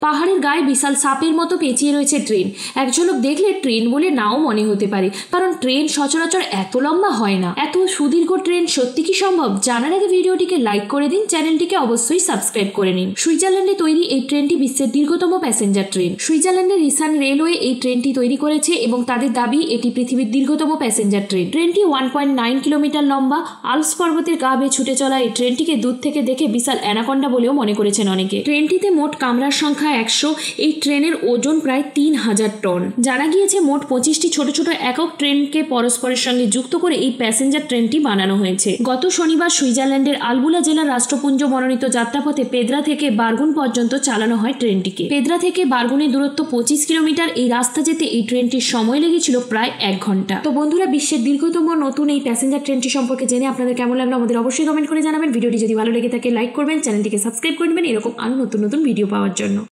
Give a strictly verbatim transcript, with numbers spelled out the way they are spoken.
পাহাড়ের গায়ে বিশাল সাপের মতো পেঁচিয়ে রয়েছে ট্রেন। এক ঝলক দেখলে ট্রেন বলে নাও মনে হতে পারে, কারণ ট্রেন সচরাচর এত লম্বা হয় না। এত সুদীর্ঘ ট্রেন সত্যি কি সম্ভব? জানার আগে ভিডিওটিকে লাইক করে দিন, চ্যানেলটিকে অবশ্যই সাবস্ক্রাইব করে নিন। সুইজারল্যান্ডে তৈরি এই ট্রেনটি বিশ্বের দীর্ঘতম প্যাসেঞ্জার ট্রেন। সুইজারল্যান্ডের রিসান রেলওয়ে এই ট্রেনটি তৈরি করেছে এবং তাদের দাবি এটি পৃথিবীর দীর্ঘতম প্যাসেঞ্জার ট্রেন। ট্রেনটি ওয়ান পয়েন্ট নাইন কিলোমিটার লম্বা। আল্পস পর্বতের গা বেয়ে ছুটে চলা এই ট্রেনটিকে দূর থেকে দেখে বিশাল অ্যানাকন্ডা বলেও মনে করেছেন অনেকে। ট্রেনটিতে মোট কামরার সংখ্যা একশো। এই ট্রেনের ওজন প্রায় তিন হাজার টন। জানা গিয়েছে মোট পঁচিশটি ছোট ছোট একক ট্রেনকে পরস্পরের সঙ্গে যুক্ত করে এই প্যাসেঞ্জার ট্রেনটি বানানো হয়েছে। গত শনিবার সুইজারল্যান্ডের আলবুলা জেলার রাষ্ট্রপুঞ্জ মনোনীত যাত্রাপথে পেদ্রা থেকে বার্গুন পর্যন্ত চালানো হয় ট্রেনটিকে। পেদ্রা থেকে বার্গুনের দূরত্ব পঁচিশ কিলোমিটার। এই রাস্তা যেতে এই ট্রেনটির সময় লেগেছিল প্রায় এক ঘন্টা। তো বন্ধুরা, বিশ্বের দীর্ঘতম নতুন এই প্যাসেঞ্জার ট্রেনটি সম্পর্কে জেনে আপনাদের কেমন লাগলো আমাদের অবশ্যই কমেন্ট করে জানাবেন। ভিডিওটি যদি ভালো লেগে থাকে লাইক করবেন, চ্যানেলটিকে সাবস্ক্রাইব করে নেবেন এরকম আরো নতুন নতুন ভিডিও পাওয়ার জন্য।